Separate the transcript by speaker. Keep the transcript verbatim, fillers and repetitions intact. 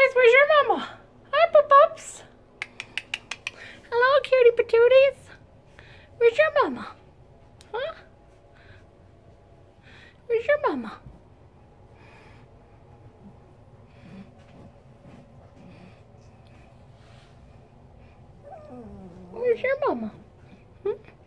Speaker 1: guys, where's your mama? Hi, pup-ups. Hello, cutie patooties. Where's your mama? Huh? Where's your mama? Where's your mama? Hmm?